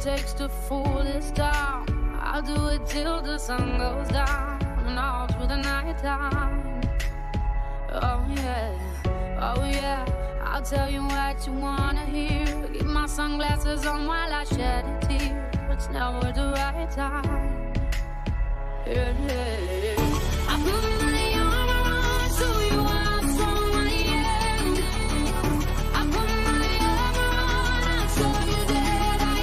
takes to fool this town. I'll do it till the sun goes down and all through the night time. Oh yeah, I'll tell you what you wanna hear. Keep my sunglasses on while I shed a tear. It's never the right time. Yeah. I put my arm around so you are from my end. I put my arm around and show you that I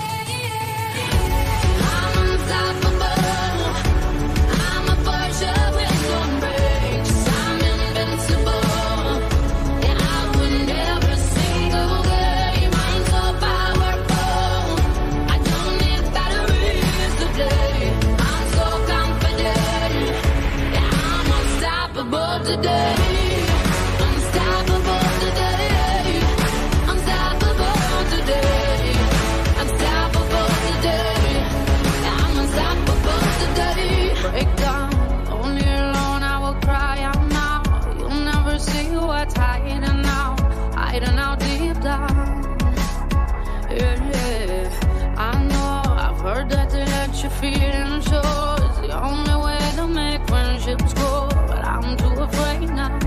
am. I'm unstoppable. I'm a force with no brakes. I'm invincible, and I win every single game. I'm so powerful. I don't need batteries to play. I'm so confident. Yeah, I'm unstoppable today. Unstoppable today. Unstoppable today. Unstoppable today. Yeah, I'm unstoppable today. Break down, only alone I will cry out now. You'll never see what's hiding out deep down. Yeah. I know, I've heard that to let you feel and show is the only way to make friendships grow, but I'm too afraid now.